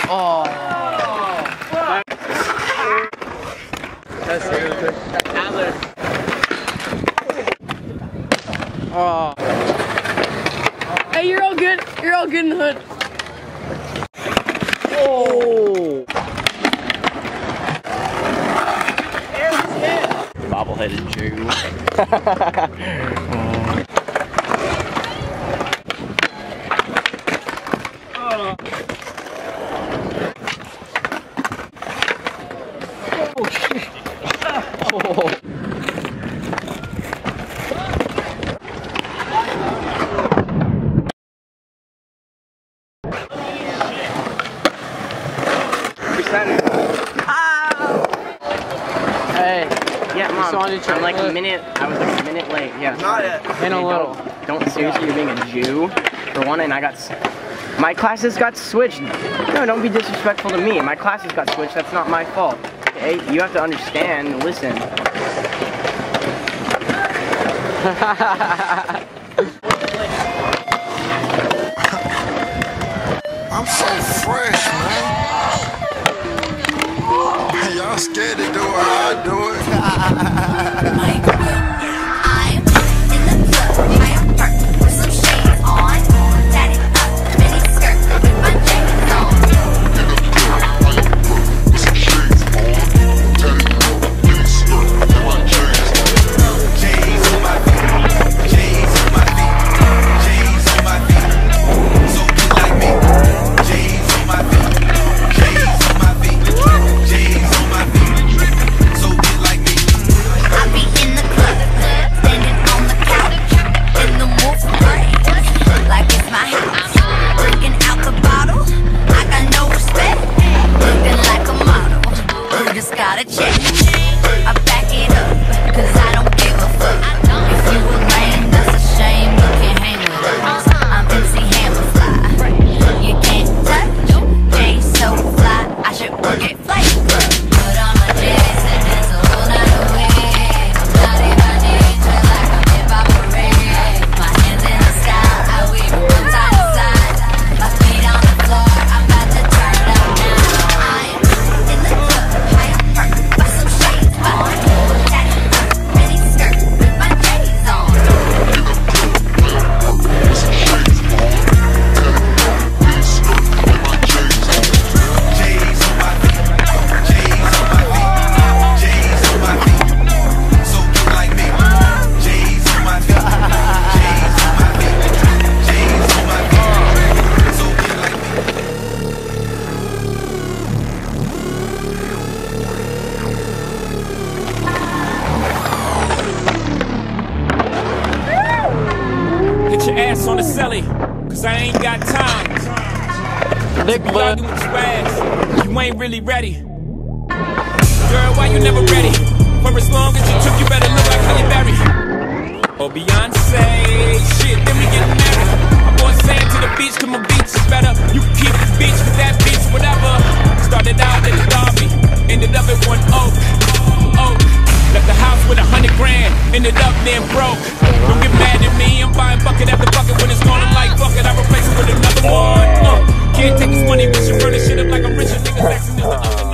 Oh. That's good. Adler. Oh. Hey, you're all good. You're all good in the hood. Oh. Bobbleheaded Jew. Oh shit. Oh. Hey. Yeah, Mom, I'm like a minute, I was like a minute late, yeah. Not yet. In a little. Don't seriously, you're being a Jew, for one, and I got, my classes got switched. No, don't be disrespectful to me. My classes got switched, that's not my fault. Okay, you have to understand and listen. I'm so fresh, man. Y'all scared to do it, I do it. Gotta check. I back it up, cause I don't give a fuck. If you a lame, that's a shame. You can't hang with us. I'm MC Hammerfly. You can't touch. Jay so fly, I should work at Flight Club. But I'm a jazz and there's a whole lot of way. I'm not even ninja like I'm hip-hop parade. My hands in the sky, I wave from side to side. My feet on the floor, I'm about to turn it up now. I'm in the club. Ass on the celly, cause I ain't got time. Dick blood. You ain't really ready. Girl, why you never ready? For as long as you took, you better look like Halle Berry or Beyonce. Shit, then we get married. I'm going sand to the beach, cause my beach is better. You can keep the beach with that beach, whatever. Started out at the Derby, ended up at 1 Oak. Left the house with 100 grand, ended up then broke. Don't get mad at me, I'm buying bucket after bucket. When it's gone, I'm like, fuck it, I replace it with another one. Can't take this money, we should burn this shit up like I'm rich and niggas asking this.